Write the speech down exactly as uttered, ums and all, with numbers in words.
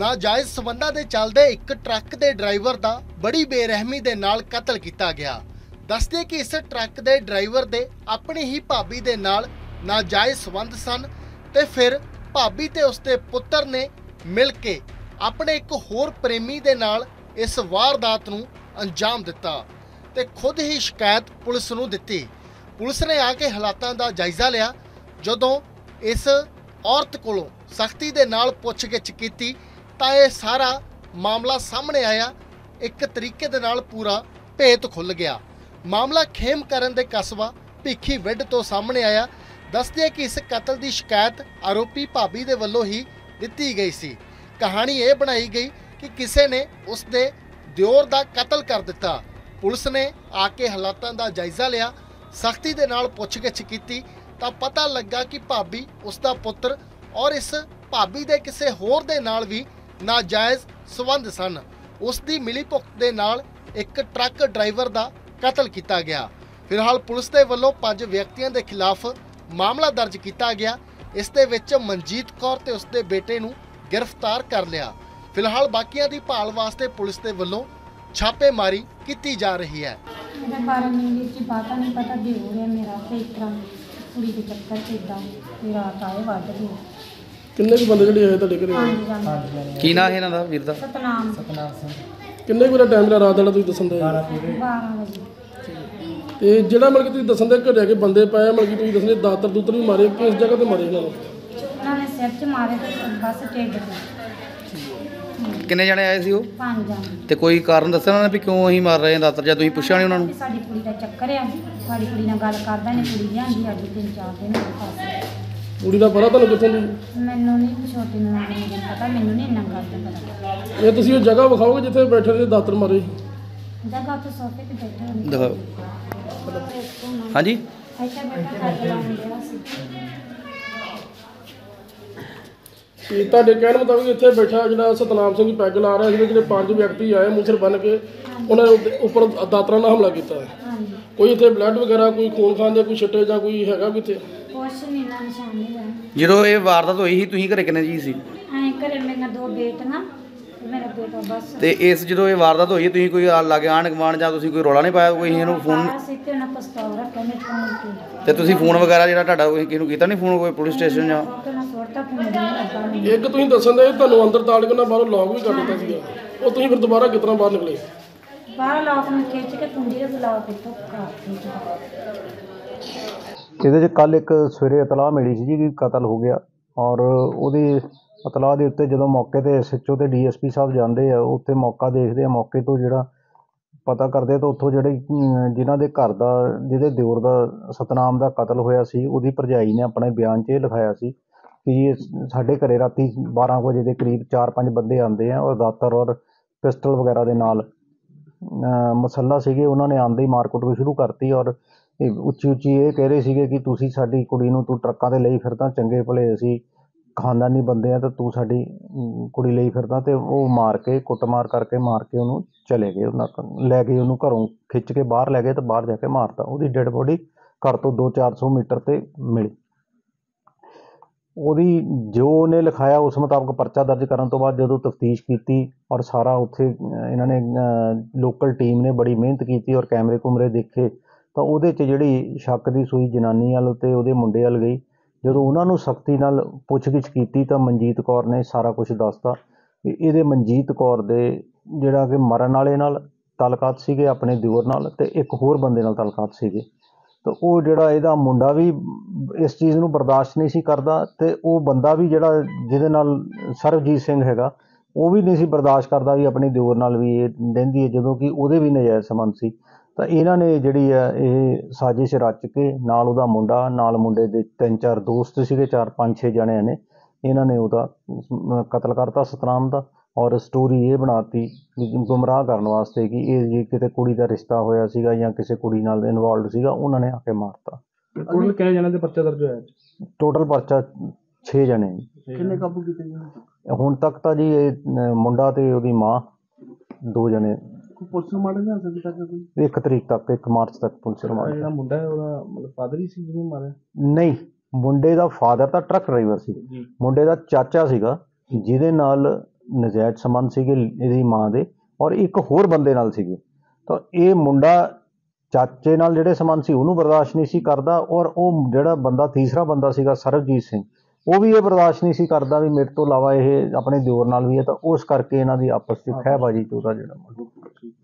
ਨਾਜਾਇਜ਼ ਸਬੰਧਾਂ ਦੇ ਚੱਲਦੇ ਇੱਕ ਟਰੱਕ ਦੇ ਡਰਾਈਵਰ ਦਾ ਬੜੀ ਬੇਰਹਿਮੀ ਦੇ ਨਾਲ ਕਤਲ ਕੀਤਾ ਗਿਆ। ਦੱਸਦੇ ਕਿ ਇਸ ਟਰੱਕ ਦੇ ਡਰਾਈਵਰ ਦੇ ਆਪਣੀ ਹੀ ਭਾਬੀ ਦੇ ਨਾਲ ਨਾਜਾਇਜ਼ ਸਬੰਧ ਸਨ ਤੇ ਫਿਰ ਭਾਬੀ ਤੇ ਉਸਦੇ ਪੁੱਤਰ ਨੇ ਮਿਲ ਕੇ ਆਪਣੇ ਇੱਕ ਹੋਰ ਪ੍ਰੇਮੀ ਦੇ ਨਾਲ ਇਸ ਵਾਰਦਾਤ ਨੂੰ ਅੰਜਾਮ ਦਿੱਤਾ ਤੇ ਖੁਦ ਹੀ ਸ਼ਿਕਾਇਤ ਪੁਲਿਸ ਨੂੰ ਦਿੱਤੀ। ਪੁਲਿਸ ਨੇ ਆ ਕੇ ਹਾਲਾਤਾਂ ਦਾ ਜਾਇਜ਼ਾ ਲਿਆ। ਜਦੋਂ ਇਸ ਔਰਤ ਕੋਲੋਂ ਸਖਤੀ ਦੇ ਨਾਲ ਪੁੱਛਗਿੱਛ ਕੀਤੀ ਤਾਂ ਇਹ ਸਾਰਾ ਮਾਮਲਾ ਸਾਹਮਣੇ ਆਇਆ। ਇੱਕ ਤਰੀਕੇ ਦੇ ਨਾਲ ਪੂਰਾ ਭੇਤ ਖੁੱਲ੍ਹ ਗਿਆ। ਮਾਮਲਾ ਖੇਮ ਕਰਨ ਦੇ ਕਸਬਾ ਭਿੱਖੀਵਿੰਡ ਤੋਂ ਸਾਹਮਣੇ ਆਇਆ। ਦੱਸਦੇ ਕਿ ਇਸ ਕਤਲ ਦੀ ਸ਼ਿਕਾਇਤ ਆਰੋਪੀ ਭਾਬੀ ਦੇ ਵੱਲੋਂ ਹੀ ਦਿੱਤੀ ਗਈ ਸੀ। ਕਹਾਣੀ ਇਹ ਬਣਾਈ ਗਈ ਕਿ ਕਿਸੇ ਨੇ ਉਸ ਦੇ ਦਿਓਰ ਦਾ ਕਤਲ ਕਰ ਦਿੱਤਾ। ਪੁਲਿਸ ਨੇ ਆ ਕੇ ਹਾਲਾਤਾਂ ਦਾ ਜਾਇਜ਼ਾ ਲਿਆ, ਸਖਤੀ ਦੇ ਨਾਲ ਪੁੱਛਗਿੱਛ ਕੀਤੀ ਤਾਂ ਪਤਾ ਲੱਗਾ ਕਿ ਭਾਬੀ ਉਸ ਦਾ ਪੁੱਤਰ ਔਰ ਇਸ ਭਾਬੀ ਦੇ ਕਿਸੇ ਹੋਰ ਦੇ ਨਾਲ ਵੀ ਨਾਜਾਇਜ਼ ਸਬੰਧ ਸਨ। ਉਸ ਦੀ ਮਿਲੀਭੁਗਤ ਦੇ ਨਾਲ ਇੱਕ ਟਰੱਕ ਡਰਾਈਵਰ ਦਾ ਕਤਲ ਕੀਤਾ ਗਿਆ। ਫਿਲਹਾਲ ਪੁਲਿਸ ਦੇ ਵੱਲੋਂ ਪੰਜ ਵਿਅਕਤੀਆਂ ਦੇ ਖਿਲਾਫ ਮਾਮਲਾ ਦਰਜ ਕੀਤਾ ਗਿਆ। ਇਸ ਦੇ ਵਿੱਚ ਮਨਜੀਤ ਕੌਰ ਤੇ ਉਸ ਦੇ ਬੇਟੇ ਨੂੰ गिरफ्तार कर लिया। फिलहाल बाकियां दी भाल वास्ते पुलिस के वल्लों छापेमारी की जा रही है। किन्ने भी बंदे ਜਿਹੜੇ ਆਏ ਤੁਹਾਡੇ ਘਰੇ? ਕੀ ਨਾਂ ਹੈ ਇਹਨਾਂ ਦਾ ਵੀਰ ਦਾ? ਸਤਨਾਮ ਸਤਨਾਮ ਸਿੰਘ। ਕਿੰਨੇ ਕੁ ਟਾਈਮ ਦਾ ਰਾਤ ਵਾਲਾ ਤੁਸੀਂ ਦੱਸਣ ਦੇ? ਬਾਰਾਂ ਵਜੇ। ਤੇ ਜਿਹੜਾ ਮਤਲਬ ਕਿ ਤੁਸੀਂ ਦੱਸਣ ਦੇ ਘਰੇ ਆ ਕੇ ਬੰਦੇ ਪਏ ਮਤਲਬ ਕਿ ਤੁਸੀਂ ਦੱਸਣੇ ਦਾਤਰ ਦੂਤਰ ਵੀ ਮਾਰੇ, ਕਿਸ ਜਗ੍ਹਾ ਤੇ ਮਾਰੇ ਇਹਨਾਂ ਨੂੰ? ਉਹਨਾਂ ਨੇ ਸਿਰ 'ਚ ਮਾਰੇ ਤੇ ਬਸ ਢਿੱਡ 'ਤੇ। ਕਿੰਨੇ ਜਣੇ ਆਏ ਸੀ ਉਹ? ਪੰਜ ਜਣੇ। ਤੇ ਕੋਈ ਕਾਰਨ ਦੱਸਿਆ ਉਹਨਾਂ ਨੇ ਵੀ ਕਿਉਂ ਅਸੀਂ ਮਾਰ ਰਹੇ ਹਾਂ ਦਾਤਰ, ਜਾਂ ਤੁਸੀਂ ਪੁੱਛਿਆ ਨਹੀਂ ਉਹਨਾਂ ਨੂੰ? ਸਾਡੀ ਕੁੜੀ ਦਾ ਚੱਕਰ ਆ, ਸਾਡੀ ਕੁੜੀ ਨਾਲ ਗੱਲ ਕਰਦਾ ਨੇ, ਕੁੜੀ ਲਿਆਂਦੀ ਸਾਡੀ ਤਿੰਨ ਚਾਰ ਦਿਨ ਹੋ ਗਏ। ਕੁੜੀ ਦਾ ਪਤਾ ਤੁਹਾਨੂੰ ਕਿੱਥੋਂ ਦੀ? ਮੈਨੂੰ ਨਹੀਂ ਛੋਟੀ ਨੂੰ ਨਹੀਂ ਪਤਾ, ਮੈਨੂੰ ਨਹੀਂ ਇੰਨਾ ਗੱਲ ਦਾ ਪਤਾ। ਇਹ ਤੁਸੀਂ ਉਹ ਜਗ੍ਹਾ ਵਿਖਾਓਗੇ ਜਿੱਥੇ ਬੈਠੇ ਨੇ ਦਾਤਰ ਮਾਰੇ? ਜਗ੍ਹਾ ਉੱਥੇ ਸੋਫੇ ਤੇ ਬੈਠੇ ਹੁੰਦੇ। ਦਿਖਾਓ। ਹਾਂਜੀ ਐਸਾ ਬੈਠਾ ਕਰ ਲਾਉਂਦੇ ਸੀ। ਤੇ ਤੁਹਾਡੇ ਕਹਿਣ ਮੁਤਾਬਿਕ ਇੱਥੇ ਬੈਠਾ ਜਿਹੜਾ ਸਤਨਾਮ ਸਿੰਘ ਪੈਗ ਲਾ ਰਿਹਾ ਸੀ, ਜਿਹੜੇ ਪੰਜ ਵਿਅਕਤੀ ਆਏ ਮੂਸਰ ਬੰਨ ਕੇ ਉਹਨਾਂ ਨੇ ਉੱਪਰ ਦਾਤਰਾਂ ਨਾਲ ਹਮਲਾ ਕੀਤਾ। ਹਾਂਜੀ। ਕੋਈ ਇੱਥੇ ਬਲੱਡ ਵਗੈਰਾ, ਕੋਈ ਖੂਨ ਖਾਨ ਦੇ ਕੋਈ ਛਿੱਟੇ ਜਾਂ ਕੋਈ ਹੈਗਾ ਕਿਤੇ? ਕੁਛ ਨਹੀਂ ਨਾ, ਨਿਸ਼ਾਨ ਨਹੀਂ ਹੈ। ਜਦੋਂ ਇਹ ਵਾਰਦਾਤ ਹੋਈ ਸੀ ਤੁਸੀਂ ਘਰੇ ਕਿੰਨੇ ਜੀ ਸੀ? ਐਂ ਘਰੇ ਮੇਰੀਆਂ ਦੋ ਬੇਟੀਆਂ ਤੇ ਮੇਰਾ ਬੇਟਾ ਬਸ। ਤੇ ਇਸ ਜਦੋਂ ਇਹ ਵਾਰਦਾਤ ਹੋਈ ਤੁਸੀਂ ਕੋਈ ਲਾਗੇ ਆਂਢ ਗੁਆਂਢ ਜਾਂ ਤੁਸੀਂ ਕੋਈ ਰੌਲਾ ਨਹੀਂ ਪਾਇਆ? ਕੋਈ ਇਹਨੂੰ ਫੋਨ ਸਿੱਤੇ ਉਹਨਾਂ ਪਸਤੌਲ ਰੱਖਿਆ ਮੇਰੇ ਫੋਨ ਤੇ। ਤੇ ਤੁਸੀਂ ਫੋਨ ਵਗੈਰਾ ਜਿਹੜਾ ਤੁਹਾਡਾ ਕੋਈ ਕਿਸੇ ਨੂੰ ਕੀਤਾ ਨਹੀਂ ਫੋਨ, ਕੋਈ ਪੁਲਿਸ ਸਟੇਸ਼ਨ ਜਾਂ? ਇੱਕ ਤੁਸੀਂ ਦੱਸਣ ਦੇ ਤੁਹਾਨੂੰ ਅੰਦਰ ਤਾੜ ਕੇ ਨਾ ਬਾਹਰੋਂ ਲੌਕ ਵੀ ਕਰ ਦਿੱਤਾ ਸੀਗਾ, ਉਹ ਤੁਸੀਂ ਫਿਰ ਦੁਬਾਰਾ ਕਿਸ ਤਰ੍ਹਾਂ ਬਾਹਰ ਨਿਕਲੇ? ਬਾਹਰ ਲੌਕ ਨੂੰ ਖਿੱਚ ਕੇ ਕੁੰਡੀ ਦੇ ਬੁਲਾਓ ਤੇ ਧੱਕਾ। ਇਹਦੇ 'ਚ ਕੱਲ੍ਹ ਇੱਕ ਸਵੇਰੇ ਇਤਲਾਹ ਮਿਲੀ ਸੀ ਜੀ ਕਿ ਕਤਲ ਹੋ ਗਿਆ, ਔਰ ਉਹਦੀ ਇਤਲਾਹ ਦੇ ਉੱਤੇ ਜਦੋਂ ਮੌਕੇ 'ਤੇ ਐਸ ਐਚ ਓ ਅਤੇ ਡੀ ਐਸ ਪੀ ਸਾਹਿਬ ਜਾਂਦੇ ਆ, ਉੱਥੇ ਮੌਕਾ ਦੇਖਦੇ ਆ, ਮੌਕੇ ਤੋਂ ਜਿਹੜਾ ਪਤਾ ਕਰਦੇ ਤਾਂ ਉੱਥੋਂ ਜਿਹੜੇ ਜਿਨ੍ਹਾਂ ਦੇ ਘਰ ਦਾ, ਜਿਹਦੇ ਦਿਓਰ ਦਾ ਸਤਨਾਮ ਦਾ ਕਤਲ ਹੋਇਆ ਸੀ, ਉਹਦੀ ਭਰਜਾਈ ਨੇ ਆਪਣੇ ਬਿਆਨ 'ਚ ਇਹ ਲਿਖਾਇਆ ਸੀ ਕਿ ਸਾਡੇ ਘਰੇ ਰਾਤੀ ਬਾਰਾਂ ਕੁ ਵਜੇ ਦੇ ਕਰੀਬ ਚਾਰ ਪੰਜ ਬੰਦੇ ਆਉਂਦੇ ਆ ਔਰ ਦਾਤਰ ਔਰ ਪਿਸਟਲ ਵਗੈਰਾ ਦੇ ਨਾਲ ਮਸੱਲਾ ਸੀਗੇ। ਉਹਨਾਂ ਨੇ ਆਉਂਦੇ ਹੀ ਮਾਰਕੁੱਟ ਵੀ ਸ਼ੁਰੂ ਕਰਤੀ ਔਰ ਉੱਚੀ ਉੱਚੀ ਇਹ ਕਹਿ ਰਹੇ ਸੀਗੇ ਕਿ ਤੁਸੀਂ ਸਾਡੀ ਕੁੜੀ ਨੂੰ ਤੂੰ ਟਰੱਕਾਂ 'ਤੇ ਲਈ ਫਿਰਦਾ, ਚੰਗੇ ਭਲੇ ਅਸੀਂ ਖਾਨਦਾਨੀ ਬੰਦੇ ਆ ਤਾਂ ਤੂੰ ਸਾਡੀ ਕੁੜੀ ਲਈ ਫਿਰਦਾ। ਅਤੇ ਉਹ ਮਾਰ ਕੇ ਕੁੱਟਮਾਰ ਕਰਕੇ ਮਾਰ ਕੇ ਉਹਨੂੰ ਚਲੇ ਗਏ। ਉਹਨਾਂ ਲੈ ਗਏ ਉਹਨੂੰ ਘਰੋਂ ਖਿੱਚ ਕੇ ਬਾਹਰ ਲੈ ਗਏ ਅਤੇ ਬਾਹਰ ਜਾ ਕੇ ਮਾਰਤਾ। ਉਹਦੀ ਡੈਡ ਬੋਡੀ ਘਰ ਤੋਂ ਦੋ ਚਾਰ ਸੌ ਮੀਟਰ 'ਤੇ ਮਿਲੀ। ਉਹਦੀ ਜੋ ਉਹਨੇ ਲਿਖਾਇਆ ਉਸ ਮੁਤਾਬਕ ਪਰਚਾ ਦਰਜ ਕਰਨ ਤੋਂ ਬਾਅਦ ਜਦੋਂ ਤਫਤੀਸ਼ ਕੀਤੀ ਔਰ ਸਾਰਾ ਉੱਥੇ ਇਹਨਾਂ ਨੇ ਲੋਕਲ ਟੀਮ ਨੇ ਬੜੀ ਮਿਹਨਤ ਕੀਤੀ ਔਰ ਕੈਮਰੇ ਕੁਮਰੇ ਦੇਖੇ ਤਾਂ ਉਹਦੇ 'ਚ ਜਿਹੜੀ ਸ਼ੱਕ ਦੀ ਸੂਈ ਜਨਾਨੀ ਵੱਲ ਅਤੇ ਉਹਦੇ ਮੁੰਡੇ ਵੱਲ ਗਈ। ਜਦੋਂ ਉਹਨਾਂ ਨੂੰ ਸਖਤੀ ਨਾਲ ਪੁੱਛਗਿੱਛ ਕੀਤੀ ਤਾਂ ਮਨਜੀਤ ਕੌਰ ਨੇ ਸਾਰਾ ਕੁਛ ਦੱਸਤਾ। ਇਹਦੇ ਮਨਜੀਤ ਕੌਰ ਦੇ ਜਿਹੜਾ ਕਿ ਮਰਨ ਵਾਲੇ ਨਾਲ ਤਾਲੁਕਾਤ ਸੀਗੇ, ਆਪਣੇ ਦਿਓਰ ਨਾਲ, ਅਤੇ ਇੱਕ ਹੋਰ ਬੰਦੇ ਨਾਲ ਤਾਲੁਕਾਤ ਸੀਗੇ। ਤਾਂ ਉਹ ਜਿਹੜਾ ਇਹਦਾ ਮੁੰਡਾ ਵੀ ਇਸ ਚੀਜ਼ ਨੂੰ ਬਰਦਾਸ਼ਤ ਨਹੀਂ ਸੀ ਕਰਦਾ ਅਤੇ ਉਹ ਬੰਦਾ ਵੀ ਜਿਹੜਾ ਜਿਹਦੇ ਨਾਲ ਸਰਬਜੀਤ ਸਿੰਘ ਹੈਗਾ ਉਹ ਵੀ ਨਹੀਂ ਸੀ ਬਰਦਾਸ਼ਤ ਕਰਦਾ ਵੀ ਆਪਣੇ ਦਿਓਰ ਨਾਲ ਵੀ ਇਹ ਰਹਿੰਦੀ ਹੈ, ਜਦੋਂ ਕਿ ਉਹਦੇ ਵੀ ਨਜਾਇਜ਼ ਸੰਬੰਧ ਸੀ। ਤਾਂ ਇਹਨਾਂ ਨੇ ਜਿਹੜੀ ਹੈ ਇਹ ਸਾਜ਼ਿਸ਼ ਰਚ ਕੇ ਨਾਲ ਉਹਦਾ ਮੁੰਡਾ, ਨਾਲ ਮੁੰਡੇ ਦੇ ਤਿੰਨ ਚਾਰ ਦੋਸਤ ਸੀਗੇ, ਚਾਰ ਪੰਜ ਛੇ ਜਣਿਆਂ ਨੇ ਇਹਨਾਂ ਨੇ ਉਹਦਾ ਕਤਲ ਕਰਤਾ ਸਤਨਾਮ ਦਾ। ਔਰ ਸਟੋਰੀ ਇਹ ਬਣਾਤੀ ਗੁੰਮਰਾਹ ਕਰਨ ਵਾਸਤੇ ਕਿ ਇਹ ਜੇ ਕਿਤੇ ਕੁੜੀ ਦਾ ਰਿਸ਼ਤਾ ਹੋਇਆ ਸੀਗਾ ਜਾਂ ਕਿਸੇ ਕੁੜੀ ਨਾਲ ਇਨਵੋਲਵ ਸੀਗਾ, ਉਹਨਾਂ ਨੇ ਆ ਕੇ ਮਾਰਤਾ। ਟੋਟਲ ਕਿੰਨੇ ਜਣਿਆਂ ਦੇ ਪਰਚਾ ਦਰਜ ਹੋਇਆ? ਟੋਟਲ ਪਰਚਾ ਛੇ ਜਣੇ। ਕਿੰਨੇ ਕਾਬੂ ਕੀਤੇ ਗਏ ਹੁਣ ਤੱਕ? ਤਾਂ ਜੀ ਇਹ ਮੁੰਡਾ ਤੇ ਉਹਦੀ ਮਾਂ ਦੋ ਜਣੇ ਪੁਲਿਸ ਰਿਮਾਂਡ ਜਾਂ ਅਜੇ ਤੱਕ ਕੋਈ? ਇੱਕ ਤਰੀਕ ਤੱਕ, ਇੱਕ ਮਾਰਚ ਤੱਕ ਪੁਲਿਸ ਰਿਮਾਂਡ। ਜਿਹੜਾ ਮੁੰਡਾ ਹੈ ਉਹਦਾ ਮਤਲਬ ਫਾਦਰ ਹੀ ਸੀ ਜਿਹਨੇ ਮਾਰਿਆ? ਨਹੀਂ, ਮੁੰਡੇ ਦਾ ਫਾਦਰ ਤਾਂ ਟਰੱਕ ਡਰਾਈਵਰ ਸੀ, ਮੁੰਡੇ ਦਾ ਚਾਚਾ ਸੀਗਾ ਜਿਹਦੇ ਨਾਲ ਨਜਾਇਜ਼ ਸੰਬੰਧ ਸੀਗੇ ਇਹਦੀ ਮਾਂ ਦੇ ਔਰ ਇੱਕ ਹੋਰ ਬੰਦੇ ਨਾਲ ਸੀਗੇ। ਤਾਂ ਇਹ ਮੁੰਡਾ ਚਾਚੇ ਨਾਲ ਜਿਹੜੇ ਸੰਬੰਧ ਸੀ ਉਹਨੂੰ ਬਰਦਾਸ਼ਤ ਨਹੀਂ ਸੀ ਕਰਦਾ ਔਰ ਉਹ ਜਿਹੜਾ ਬੰਦਾ ਤੀਸਰਾ ਬੰਦਾ ਸੀਗਾ ਸਰਬਜੀਤ ਸਿੰਘ, ਉਹ ਵੀ ਇਹ ਬਰਦਾਸ਼ਤ ਨਹੀਂ ਸੀ ਕਰਦਾ ਵੀ ਮੇਰੇ ਤੋਂ ਇਲਾਵਾ ਇਹ ਆਪਣੇ ਦਿਓਰ ਨਾਲ ਵੀ ਹੈ। ਤਾਂ ਉਸ ਕਰਕੇ ਇਹਨਾਂ ਦੀ ਆਪਸ 'ਚ ਖਹਿਬਾਜ਼ੀ 'ਚ ਉਹਦਾ ਜਿਹੜਾ